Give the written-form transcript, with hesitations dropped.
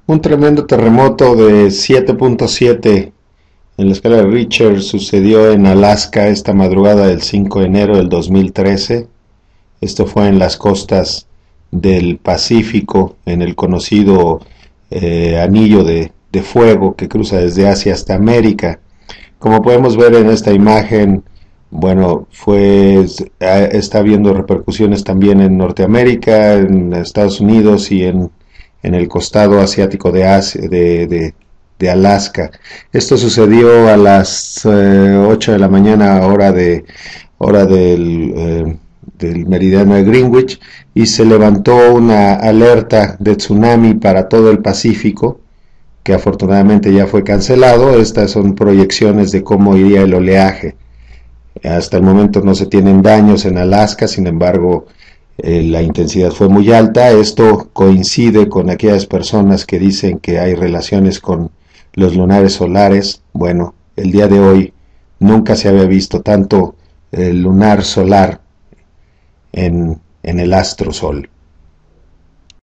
Un tremendo terremoto de 7.7 en la escala de Richter sucedió en Alaska esta madrugada del 5 de enero del 2013. Esto fue en las costas del Pacífico, en el conocido anillo de fuego que cruza desde Asia hasta América. Como podemos ver en esta imagen, bueno, está habiendo repercusiones también en Norteamérica, en Estados Unidos y en el costado asiático de Asia, de Alaska. Esto sucedió a las 8 de la mañana, hora del meridiano de Greenwich, y se levantó una alerta de tsunami para todo el Pacífico, que afortunadamente ya fue cancelado. Estas son proyecciones de cómo iría el oleaje. Hasta el momento no se tienen daños en Alaska, sin embargo, la intensidad fue muy alta. Esto coincide con aquellas personas que dicen que hay relaciones con los lunares solares. Bueno, el día de hoy nunca se había visto tanto el lunar solar en el astro sol.